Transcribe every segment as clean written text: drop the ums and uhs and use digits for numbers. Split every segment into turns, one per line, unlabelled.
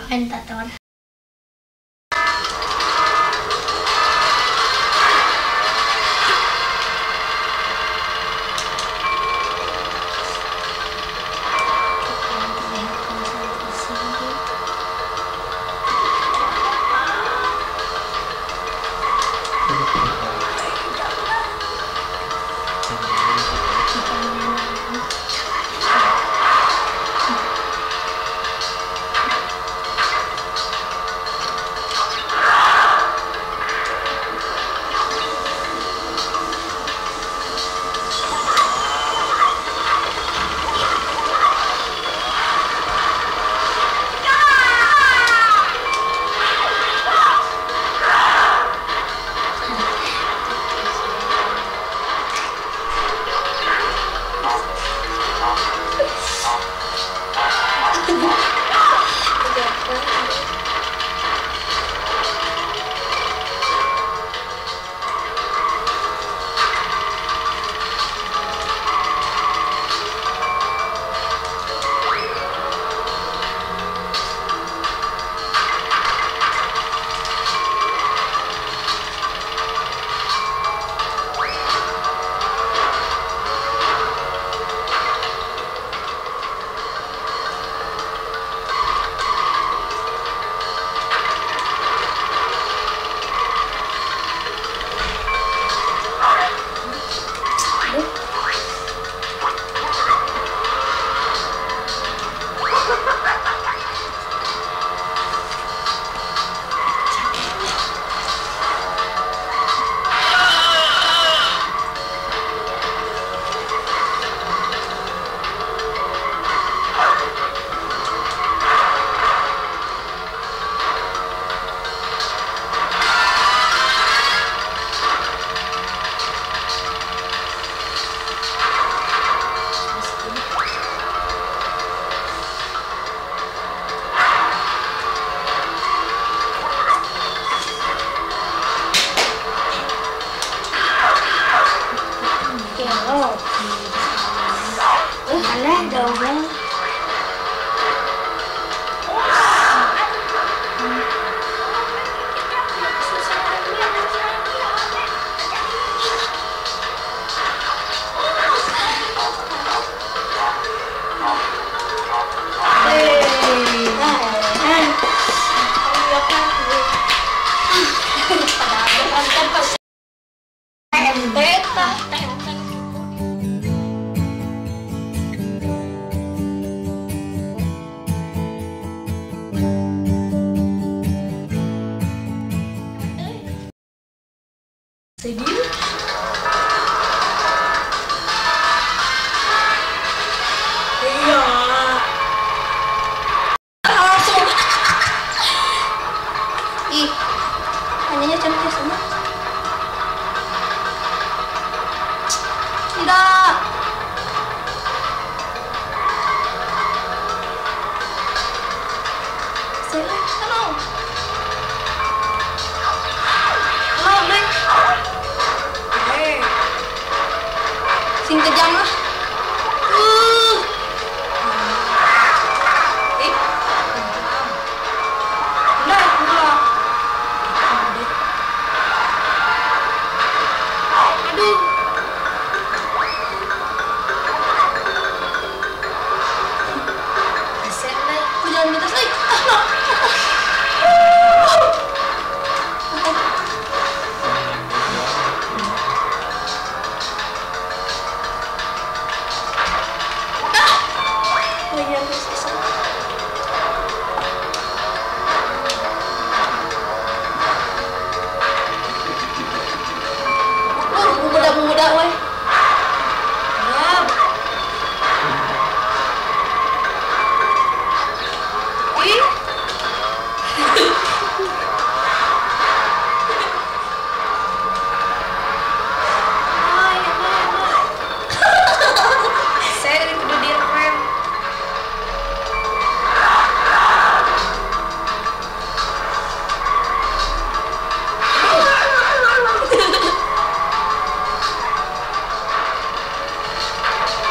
komentator.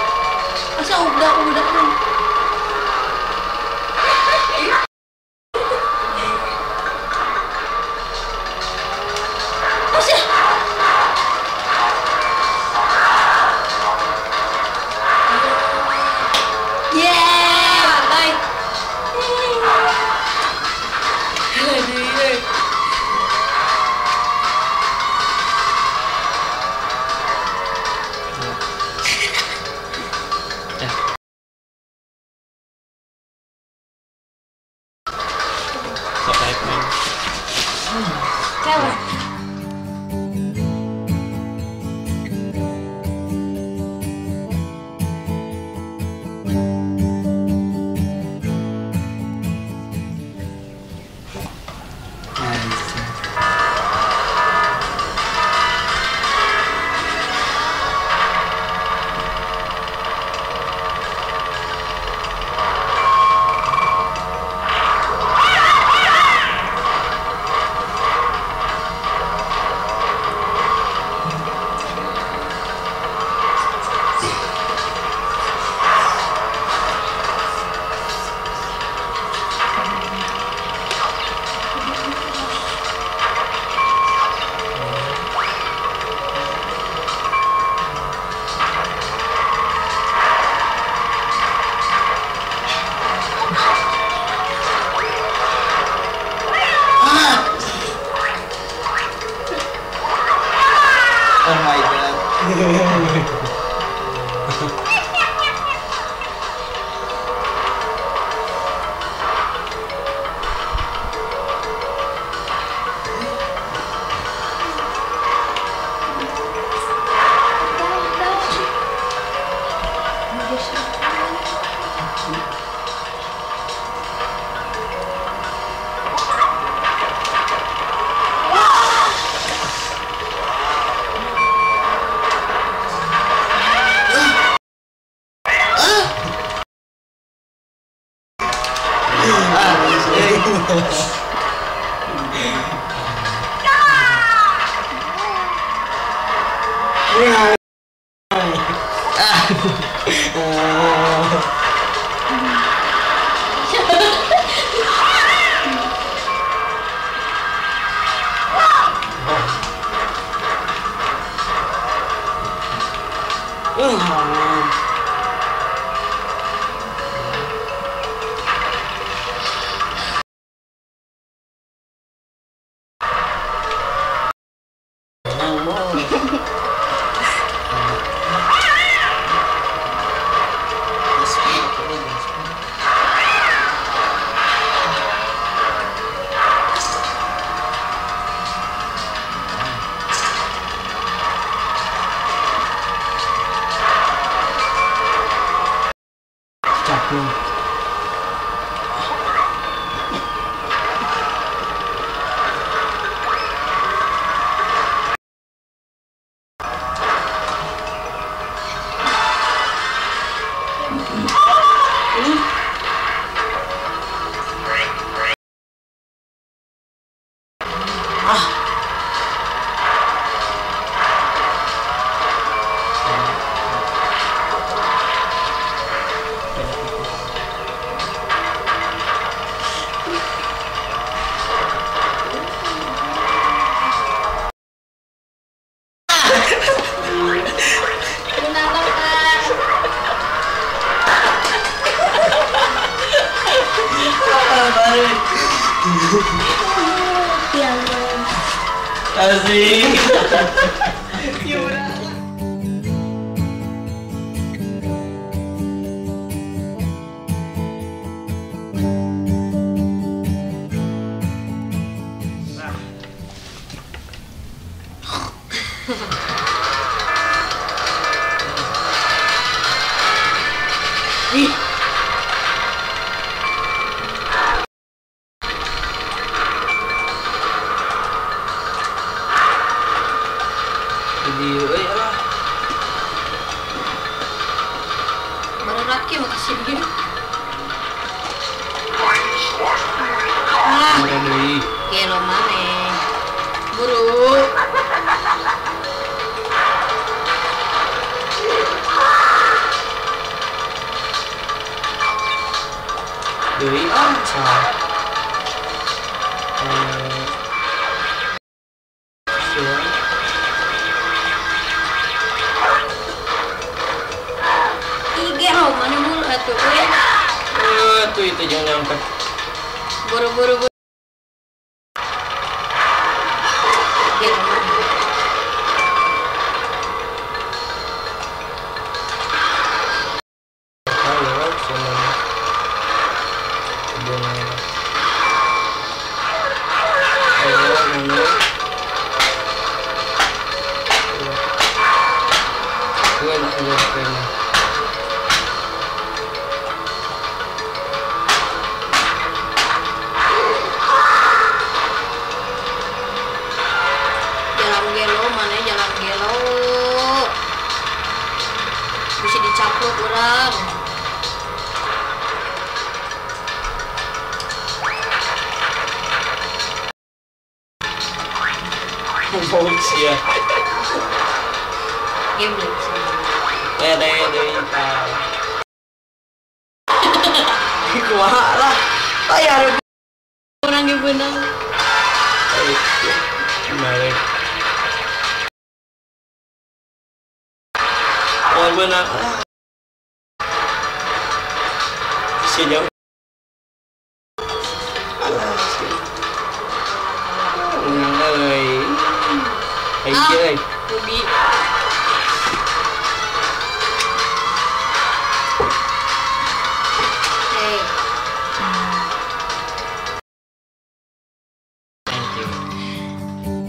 Masa udah
Asik.
Baru laki makasih dia. Gelo mana? Buru.
Deui aja.
Gelo mana mulu atuh we.
Tuh itu jangan angkat.
Buru-buru. Jalan gelo bisa dicaplok orang.
Sia.
Game lagi.
Deui tah. Kumaha lah. Aya
Orang yang benang.
Mari. Oh benar. Si jauh.
Ruby. Hey.
Thank you.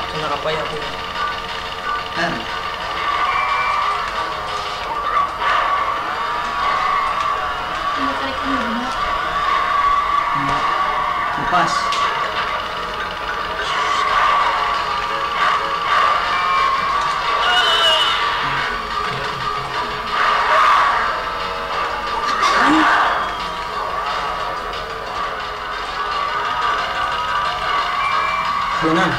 Kena apa ya aku?
Kan.
Ini tarik ini benar.
Lepas. Benar.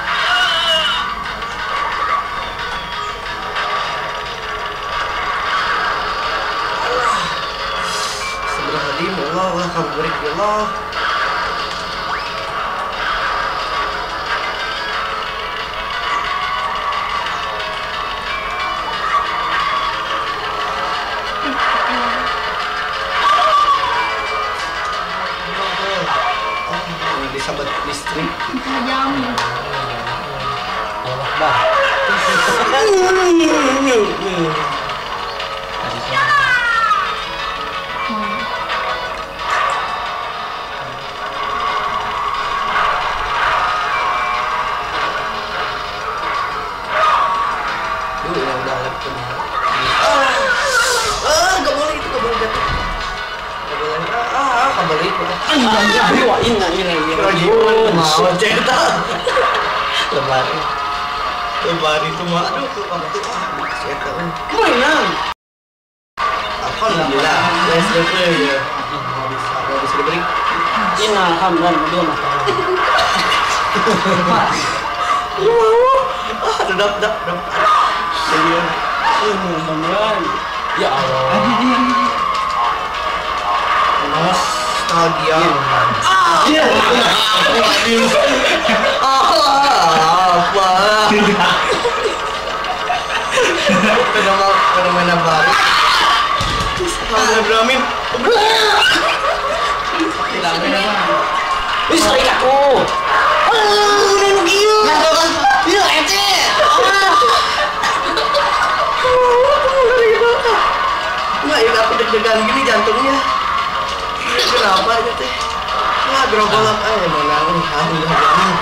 Astagfirullahaladzim, ya Allah, Allah kamu beri ya Allah. Disabat listrik.
Tajam.
Allah Akbar. Yang udah lepon. Gak boleh itu, gak boleh jatuh. Gak boleh. Gak boleh itu.
Anjay, wah ini.
Mau cetak. Lebar itu mah, aduh tuh waktu cetak.
Mainan.
Alhamdulillah, SDP ya. Habis diberi.
Ini alhamdulillah dia mah.
Dap. Serius.
Beneran. Ya Allah.
Nostalgia.
Iya.
Apa? Fenomena baru. Alhamdulillah.
Wis tarik aku.
Nenu kieu.
Iya, ece.
Nggak, ini aku deg-degan gini jantungnya. Kenapa ini teh? Nggak gerogolan aja menang. Alhamdulillah.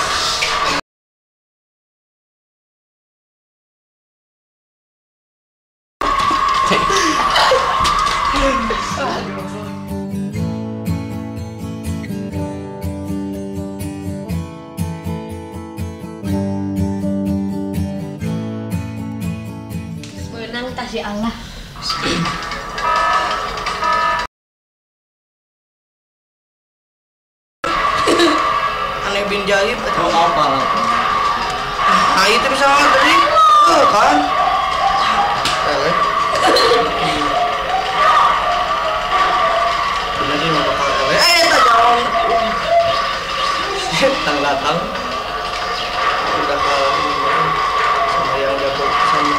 Menang tasih Allah.
Aneh bin Jahib
Mau apa?
nah itu misalnya tadi kan bener sih mau bakal tak jawab datang udah kalah sama yang jago sama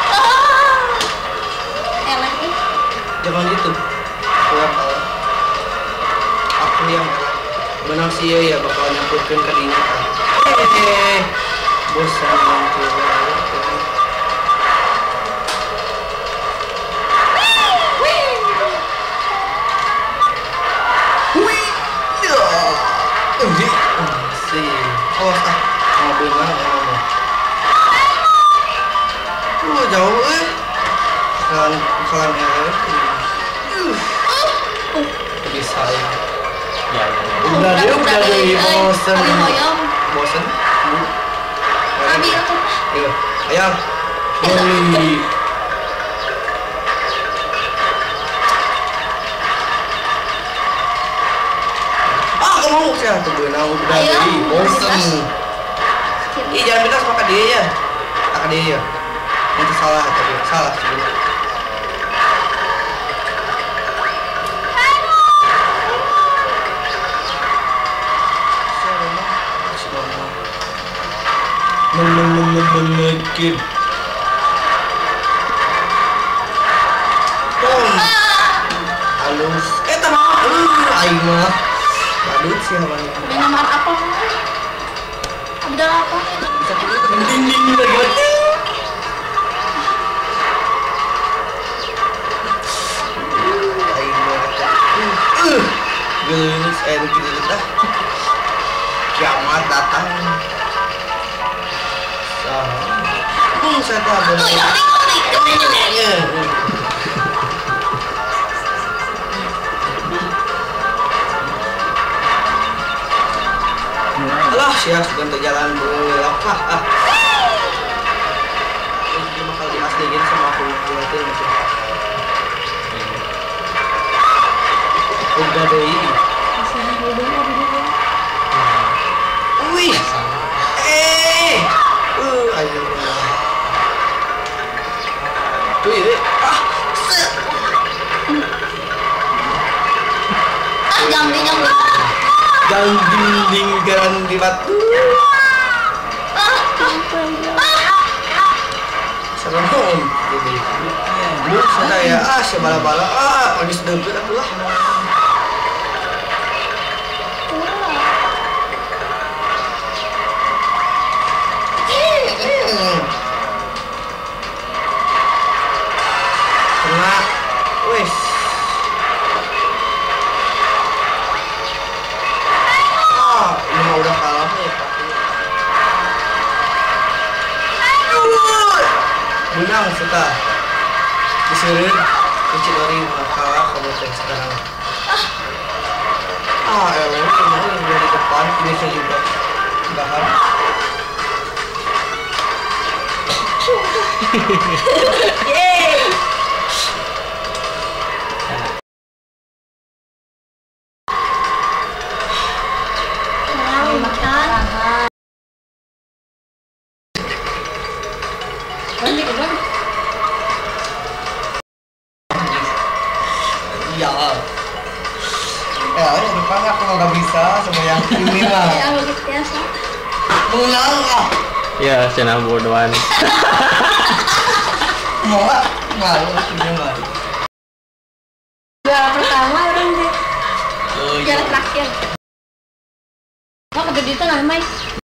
Elek nih.
jangan gitu aku yang kalah aku yang kalah menang sih ya bakal nyangkutkan ke dinya bosan yang coba awas mobil mana ngomong jauh kesalahan bisa ya udah deh bosen bosen
Abi aku.
iya ayam beli kamu sih tuh benang udah deh bosen ih jangan bilang sama dia ya kak dia ya itu salah tapi salah sebenarnya menekit halus tenang aing mah badut sih abang
Minuman apa? Ada apa?
bisa dinding lagi mati aing mah geus gitu dah kiamat datang saya tahu. Alah, siap sudah jalan belok ah. Ini bakal diasliin sama aku berarti macam. Udah deh ini. Wih. Ayo. Tuh ini. Jangan dindingkan di batu. Serem jadi. Lu saya sebala-bala habis debut atulah. Kena. Wes. Ini mah udah kalah nih. Menang suka. Disuruh Ichidori kalah kamu cek sekarang. Ini kemarin yang dari depan ini saya juga bahan. Yeay. Iya. Ini depan aku nggak bisa sama yang ini lah.
Ya, begitu biasa.
Menang ah.
Ya, cina bodohan.
Mau nggak? Malu, punya malu.
Juara pertama orang deh.
Oh,
Juara terakhir. Oh, kedua itu namanya.